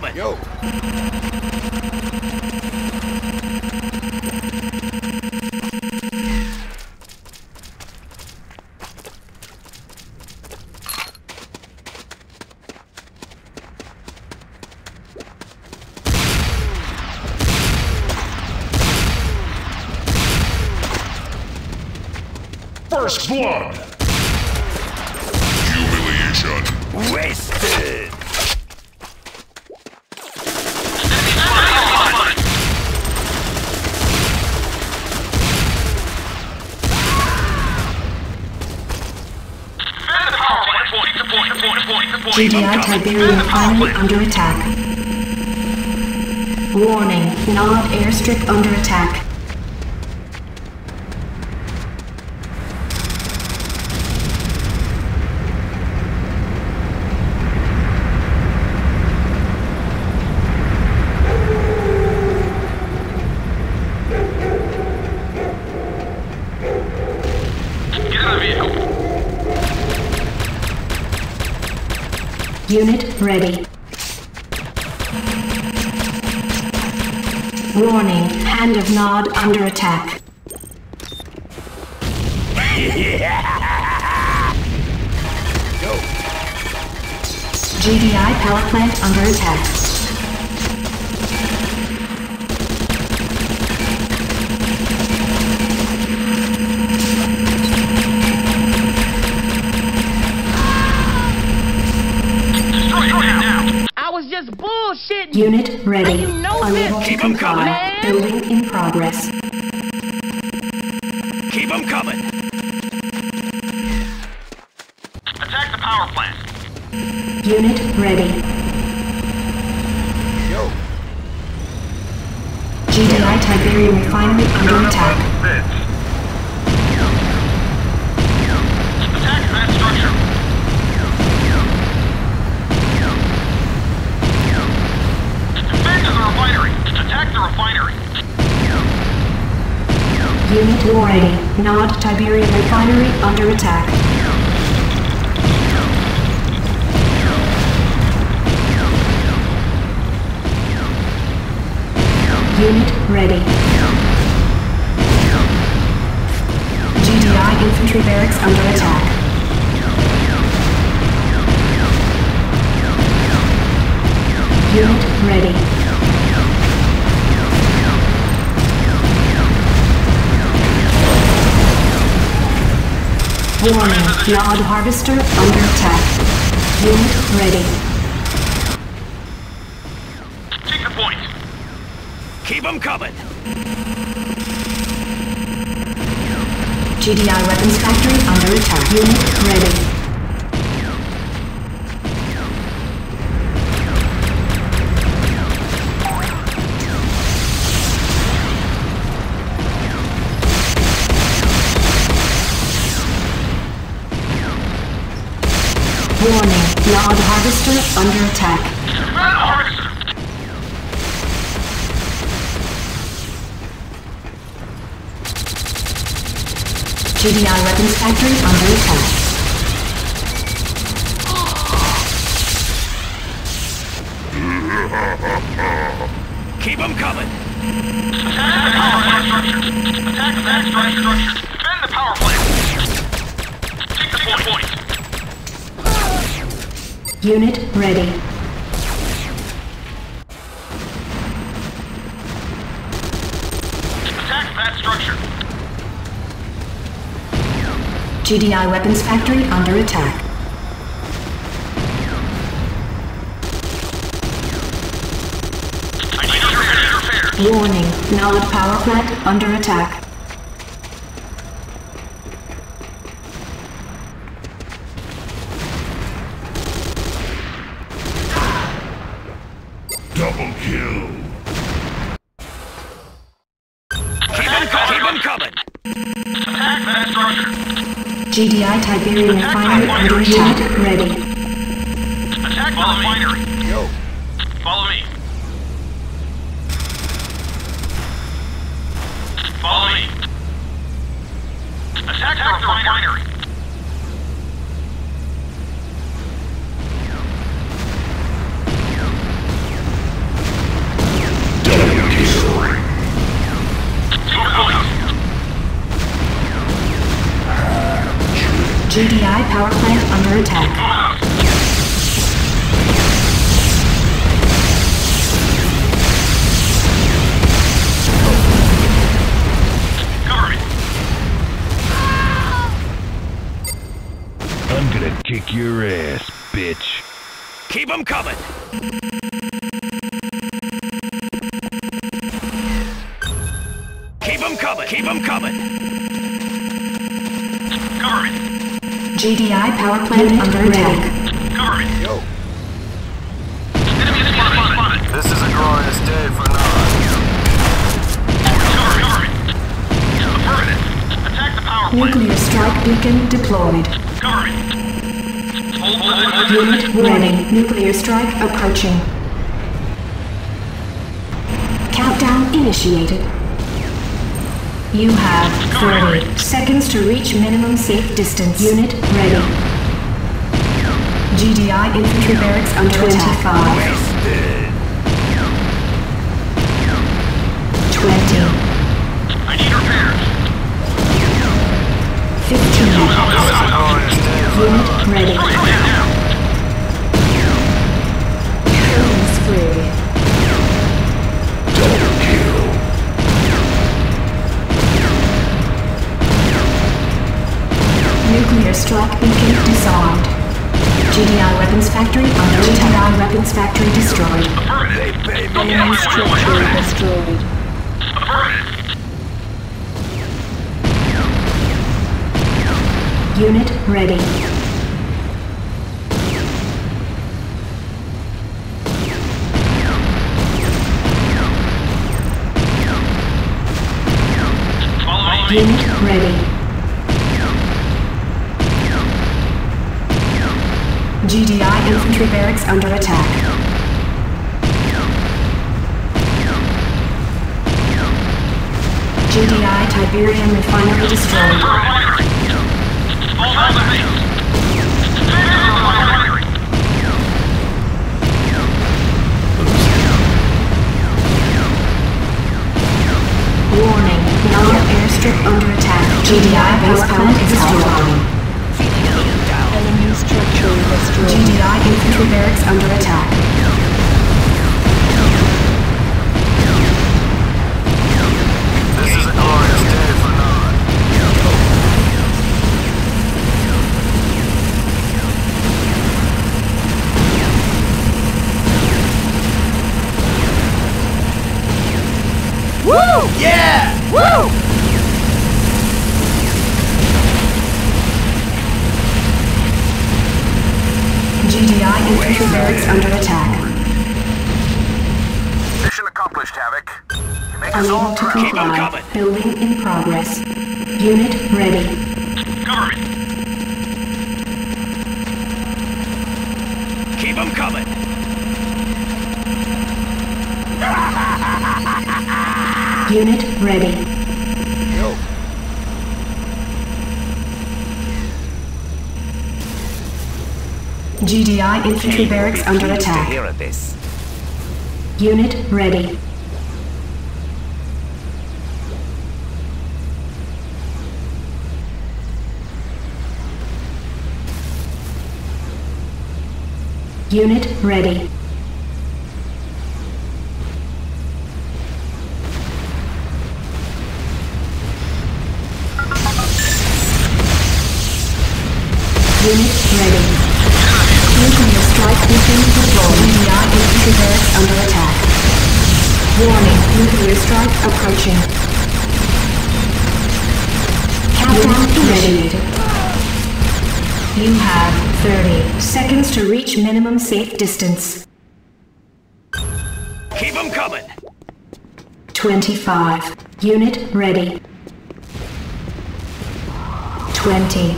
coming. Yo. First blood! Humiliation. Wasted! GDI Tiberium Refinery under attack. Warning, Nod airstrip under attack. Unit ready. Warning, Hand of Nod under attack. Yo. GDI power plant under attack. Just bullshitting. Unit ready. You know Unable this. to Keep 'em comply. coming. Building in progress. Keep them coming. Attack the power plant. Unit ready. Yo. GDI Tiberium Refinery under attack. Attack that structure. Defend the refinery. Attack the refinery. Unit ready. Nod Tiberium Refinery under attack. Unit ready. GDI infantry barracks under attack. Unit ready. Warning, Nod Harvester under attack. Unit ready. Take the point. Keep them coming. GDI weapons factory under attack. Unit ready. Warning, Nod Harvester under attack. GDI weapons factory under attack. Keep them coming. Attack the power plant structure. Attack the back structure. Defend the power plant. Take the point. Unit ready. Attack that structure. GDI weapons factory under attack. I need your repair. Warning, Nod power plant under attack. Double kill. Keep them coming. Attack that structure. GDI Tiberium Refinery under attack. Ready. Attack the refinery. Yo. Follow me. Follow me. Attack the refinery. GDI power plant under attack. I'm gonna kick your ass, bitch. Keep them coming. Keep them coming. Keep them coming. Cover me. GDI power plant under attack. Cover me. Yo. Enemy spotted. This is a glorious day for Nod. Cover me. Affirmative. Attack the power plant. Nuclear strike beacon deployed. Cover me. Hold position. Unit ready. Nuclear strike approaching. Countdown initiated. You have 30 seconds to reach minimum safe distance. Unit ready. GDI infantry barracks under attack. 20. I need repairs. 15. Unit ready. Killing spree. Double kill. Nuclear strike beacon disarmed. GDI weapons factory under attack. GDI weapons factory destroyed. Affirmative. Enemy structure destroyed. Affirmative. Unit ready. Follow me. Unit ready. GDI infantry barracks under attack. GDI Tiberium refinery destroyed. Hold the base. Refinery. Warning, Nala airstrip under attack. GDI base plant is destroyed. Enemy structure destroyed. GDI infantry barracks under attack. This is a glorious day for Nod. Woo! Yeah! Woo! GDI infantry barracks under attack. Mission accomplished, Havoc. You make us all Unable to proud. Keep 'em comply. coming. Building in progress. Unit ready. Cover me. Keep them coming. Unit ready. Yo. GDI infantry barracks under attack. this. Unit ready. Unit ready. Unit ready. Nuclear strike beacon deployed. GDI infantry barracks under attack. Warning, nuclear strike approaching. Countdown initiated. You have 30 seconds to reach minimum safe distance. Keep them coming. 25. Unit ready. 20.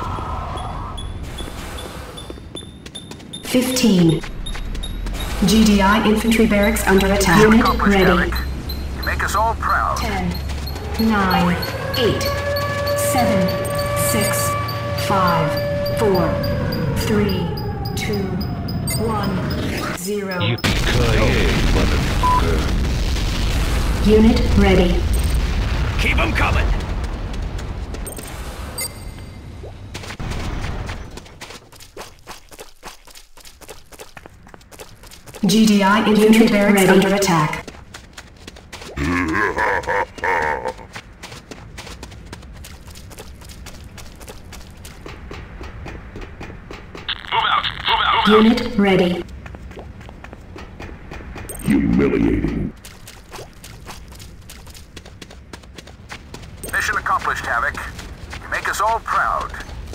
15. GDI infantry barracks under attack. Mission Unit accomplished, ready. Havoc. You make us all proud. 10, 9, 8, 7, 6, 5, 4, 3, 2, 1, 0. Yippee-ki-yay, motherfucker. Unit ready. Keep them coming. GDI infantry barracks under attack. Unit ready. Humiliating. Mission accomplished, Havoc. You make us all proud.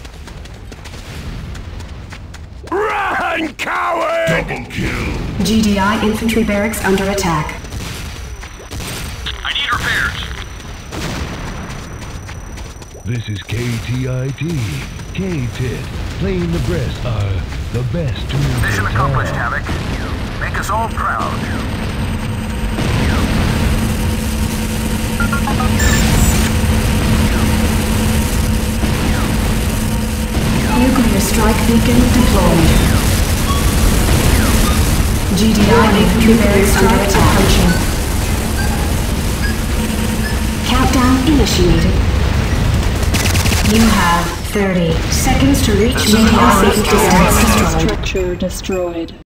Run, coward! Double kill. GDI infantry barracks under attack. I need repairs. This is KTIT. K-Tit. Playing the breast are the best tunes Mission in accomplished, town. Havoc. Make us all proud. Nuclear strike beacon deployed. GDI infantry barracks under attack. Countdown initiated. You have 30 seconds to reach GDI infantry barracks destroyed. Structure destroyed.